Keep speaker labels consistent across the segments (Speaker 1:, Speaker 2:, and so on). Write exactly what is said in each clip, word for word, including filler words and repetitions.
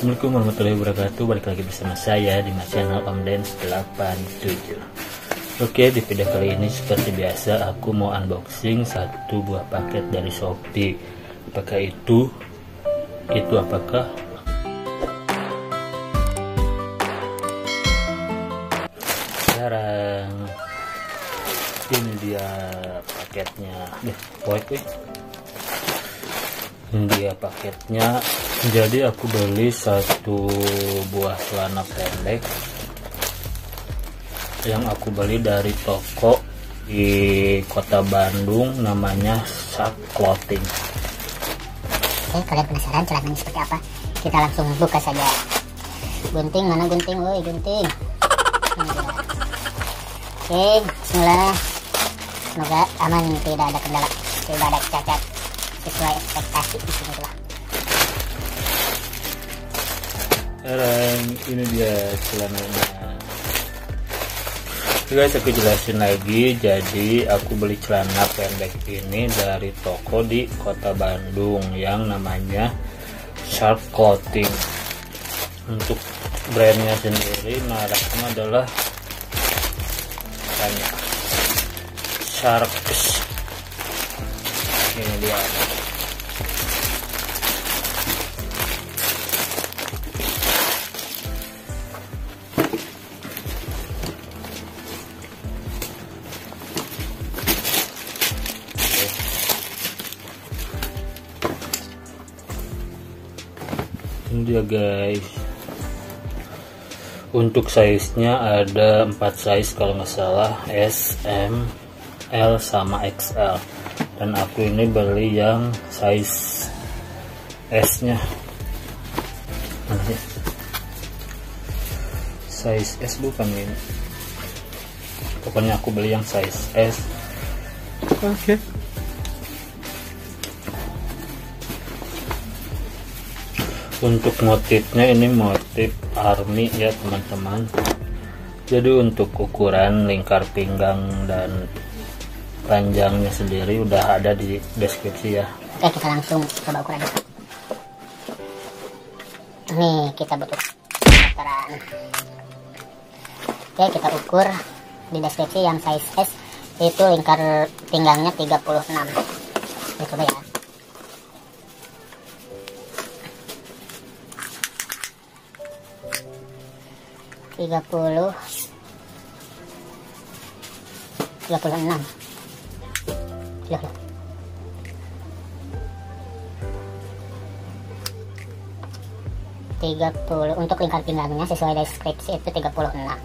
Speaker 1: Assalamualaikum warahmatullahi wabarakatuh. Balik lagi bersama saya di channel Om Dance delapan tujuh. Oke, di video kali ini seperti biasa aku mau unboxing satu buah paket dari Shopee. Apakah itu? Itu apakah? Sekarang ini dia paketnya. Deh, poek Ini dia paketnya. Jadi aku beli satu buah celana pendek yang aku beli dari toko di kota Bandung, namanya Shark Clothing.
Speaker 2: Oke, kalian penasaran celananya seperti apa? Kita langsung buka saja. Gunting, mana gunting? Woi, gunting. Oke, bismillah. Semoga aman, tidak ada kendala, tidak ada cacat, sesuai ekspektasi di sini lah.
Speaker 1: Dan ini dia celananya. Guys, aku jelasin lagi. Jadi aku beli celana pendek ini dari toko di kota Bandung yang namanya Shark Clothing. Untuk brandnya sendiri, mereknya adalah tanya Sharks. Ini dia. Ini dia guys. Untuk size nya ada empat size kalau nggak salah, S, M, L sama X L, dan aku ini beli yang size S nya. Mana sih? Size S bukan ini, pokoknya aku beli yang size S. Oke, okay. Untuk motifnya ini motif army ya teman-teman. Jadi untuk ukuran lingkar pinggang dan panjangnya sendiri udah ada di deskripsi ya.
Speaker 2: Oke, kita langsung coba ukurannya. Nih, kita butuh meteran. Oke, kita ukur di deskripsi yang size S itu lingkar pinggangnya tiga puluh enam. Kita coba ya. tiga puluh tiga puluh enam tiga puluh tiga puluh untuk lingkar pinggangnya sesuai deskripsi itu tiga puluh enam.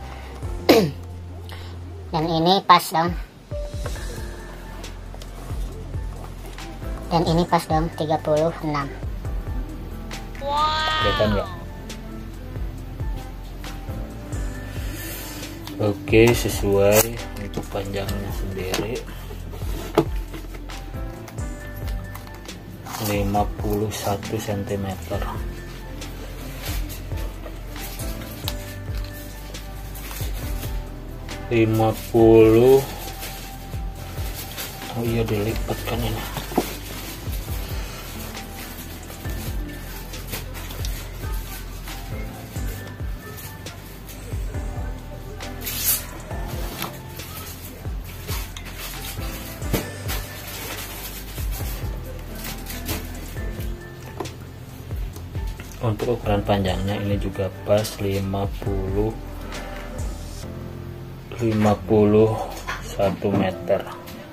Speaker 2: Dan ini pas dong, dan ini pas dong tiga puluh enam.
Speaker 1: Kelihatan nggak? Oke, sesuai. Untuk panjangnya sendiri lima puluh satu sentimeter. lima puluh. Oh iya, dilipat kan ini. Untuk ukuran panjangnya ini juga pas lima puluh lima puluh satu meter.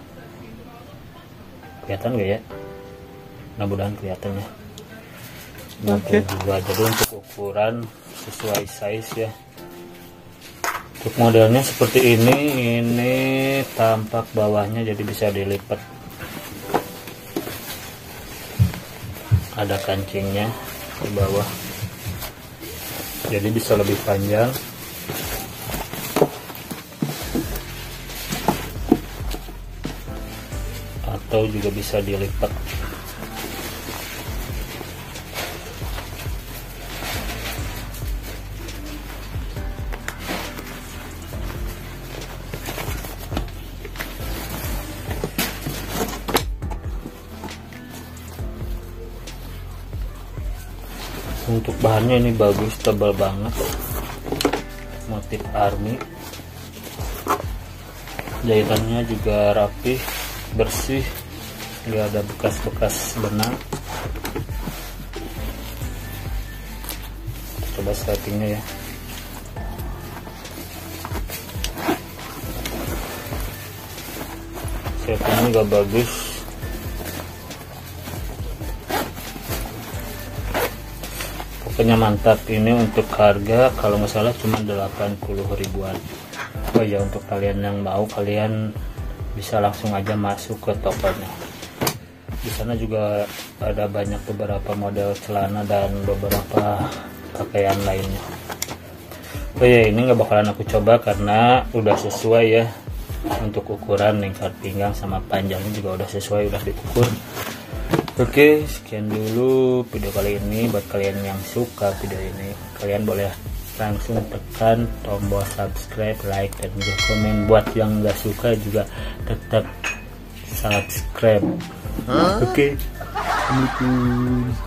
Speaker 1: Kelihatan gak ya? Mudah-mudahan kelihatan ya.
Speaker 3: Oke.
Speaker 1: Okay. Jadi untuk ukuran sesuai size ya. Untuk modelnya seperti ini, ini tampak bawahnya jadi bisa dilipat. Ada kancingnya di bawah, jadi bisa lebih panjang atau juga bisa dilipat. Untuk bahannya ini bagus, tebal banget, motif army, jahitannya juga rapi, bersih, nggak ada bekas-bekas benang. Coba settingnya ya. Settingnya juga bagus. Pokoknya mantap. Ini untuk harga kalau nggak salah cuma delapan puluh ribuan. Oh ya, untuk kalian yang mau, kalian bisa langsung aja masuk ke tokonya. Di sana juga ada banyak beberapa model celana dan beberapa pakaian lainnya. Oh ya, ini nggak bakalan aku coba karena udah sesuai ya. Untuk ukuran lingkar pinggang sama panjangnya juga udah sesuai, udah diukur. Oke, sekian dulu video kali ini. Buat kalian yang suka video ini, kalian boleh langsung tekan tombol subscribe, like, dan juga komen. Buat yang nggak suka juga tetap subscribe. Huh? Oke, assalamualaikum.